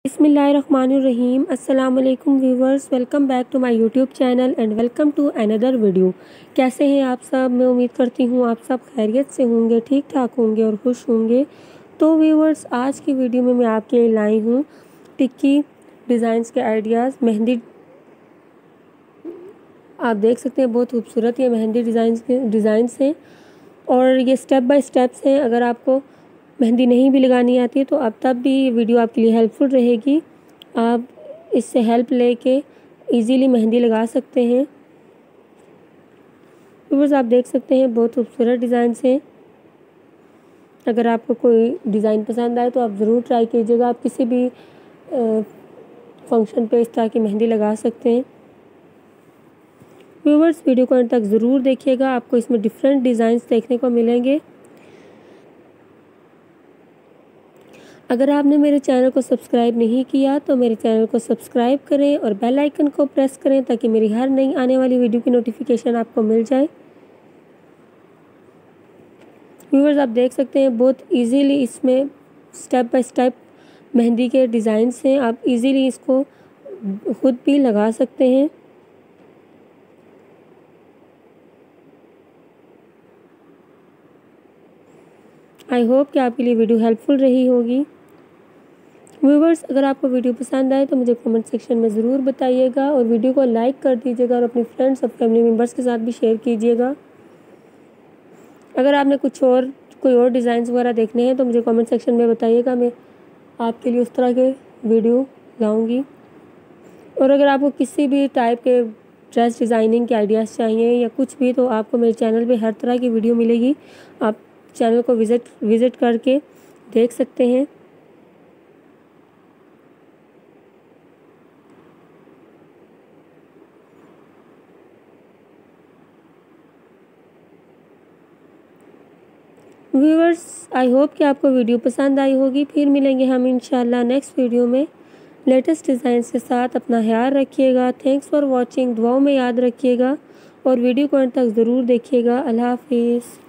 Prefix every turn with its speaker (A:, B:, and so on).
A: बिस्मिल्लाहिर्रहमानिर्रहीम। अस्सलाम वालेकुम viewers, welcome back to my YouTube channel and welcome to another video. कैसे हैं आप सब? मैं उम्मीद करती हूँ आप सब खैरियत से होंगे, ठीक ठाक होंगे और खुश होंगे। तो व्यूवर्स, आज की वीडियो में मैं आपके लिए लाई हूँ टिक्की डिज़ाइंस के आइडियाज़। मेहंदी आप देख सकते हैं, बहुत खूबसूरत ये मेहंदी डिज़ाइंस हैं और ये स्टेप बाय स्टेप्स हैं। अगर आपको मेहंदी नहीं भी लगानी आती है तो अब तब भी ये वीडियो आपके लिए हेल्पफुल रहेगी। आप इससे हेल्प लेके इजीली मेहंदी लगा सकते हैं। व्यूअर्स, आप देख सकते हैं बहुत खूबसूरत डिज़ाइंस हैं। अगर आपको कोई डिज़ाइन पसंद आए तो आप ज़रूर ट्राई कीजिएगा। आप किसी भी फंक्शन पे इस तरह की मेहंदी लगा सकते हैं। व्यूअर्स, वीडियो को अंत तक ज़रूर देखिएगा, आपको इसमें डिफरेंट डिज़ाइंस देखने को मिलेंगे। अगर आपने मेरे चैनल को सब्सक्राइब नहीं किया तो मेरे चैनल को सब्सक्राइब करें और बेल आइकन को प्रेस करें ताकि मेरी हर नई आने वाली वीडियो की नोटिफिकेशन आपको मिल जाए। व्यूअर्स, आप देख सकते हैं बहुत इजीली इसमें स्टेप बाय स्टेप मेहंदी के डिज़ाइंस हैं। आप इजीली इसको खुद भी लगा सकते हैं। आई होप कि आपके लिए वीडियो हेल्पफुल रही होगी। व्यूवर्स, अगर आपको वीडियो पसंद आए तो मुझे कमेंट सेक्शन में ज़रूर बताइएगा और वीडियो को लाइक कर दीजिएगा और अपने फ्रेंड्स और फैमिली मेम्बर्स के साथ भी शेयर कीजिएगा। अगर आपने कोई और डिज़ाइंस वगैरह देखने हैं तो मुझे कमेंट सेक्शन में बताइएगा, मैं आपके लिए उस तरह के वीडियो लाऊंगी। और अगर आपको किसी भी टाइप के ड्रेस डिज़ाइनिंग के आइडियाज़ चाहिए या कुछ भी, तो आपको मेरे चैनल पे हर तरह की वीडियो मिलेगी। आप चैनल को विज़िट करके देख सकते हैं। व्यूअर्स, आई होप कि आपको वीडियो पसंद आई होगी। फिर मिलेंगे हम इंशाल्लाह नेक्स्ट वीडियो में लेटेस्ट डिज़ाइंस के साथ। अपना ख्याल रखिएगा। Thanks for watching. दुआओं में याद रखिएगा और वीडियो को अंत तक ज़रूर देखिएगा। अल्लाह हाफिज़।